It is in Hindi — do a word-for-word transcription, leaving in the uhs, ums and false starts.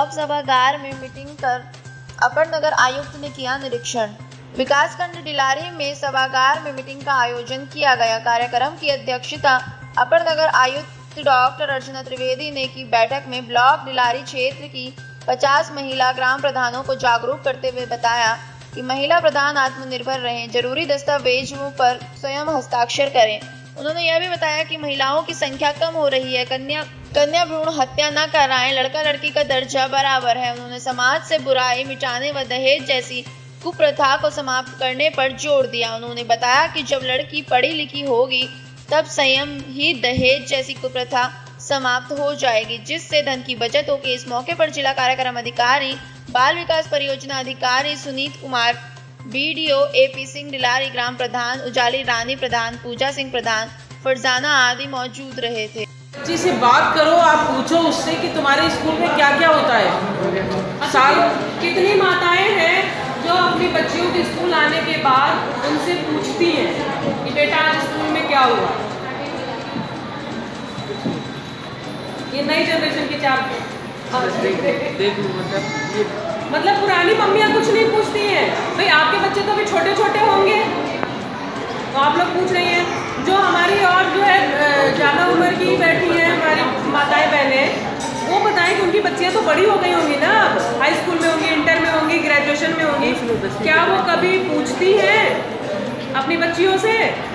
ब्लॉक सभागार में मीटिंग कर अपर नगर आयुक्त ने किया निरीक्षण। विकासखंड डिलारी में सभागार में मीटिंग का आयोजन किया गया। कार्यक्रम की अध्यक्षता अपर नगर आयुक्त डॉक्टर अर्चना त्रिवेदी ने की। बैठक में ब्लॉक डिलारी क्षेत्र की पचास महिला ग्राम प्रधानों को जागरूक करते हुए बताया कि महिला प्रधान आत्मनिर्भर रहें, जरूरी दस्तावेजों पर स्वयं हस्ताक्षर करें। उन्होंने यह भी बताया कि महिलाओं की संख्या कम हो रही है, कन्या कन्या भ्रूण हत्या न कराएं, लड़का लड़की का दर्जा बराबर है। उन्होंने समाज से बुराई मिटाने व दहेज जैसी कुप्रथा को समाप्त करने पर जोर दिया। उन्होंने बताया कि जब लड़की पढ़ी लिखी होगी तब स्वयं ही दहेज जैसी कुप्रथा समाप्त हो जाएगी, जिससे धन की बचत होगी। इस मौके पर जिला कार्यक्रम अधिकारी, बाल विकास परियोजना अधिकारी सुनीत कुमार, बीडीओ एपी सिंह डिलारी, ग्राम प्रधान उजाली रानी प्रधान, पूजा सिंह प्रधान, फरजाना आदि मौजूद रहे थे। बच्ची से बात करो, आप पूछो उससे कि तुम्हारे स्कूल में क्या क्या होता है। साल कितनी माताएं हैं जो अपनी बच्चियों के स्कूल आने के बाद उनसे पूछती हैं कि बेटा आज स्कूल में क्या हुआ। ये नई जनरेशन की चार देख मतलब मतलब पुरानी मम्मियाँ कुछ नहीं पूछती हैं। भाई आपके बच्चे तो अभी छोटे छोटे होंगे तो आप लोग पूछ रही हैं। जो हमारी और जो है ज़्यादा उम्र की बैठी हैं हमारी माताएं बहनें, वो बताएं कि उनकी बच्चियां तो बड़ी हो गई होंगी ना, अब हाई स्कूल में होंगी, इंटर में होंगी, ग्रेजुएशन में होंगी। क्या वो कभी पूछती हैं अपनी बच्चियों से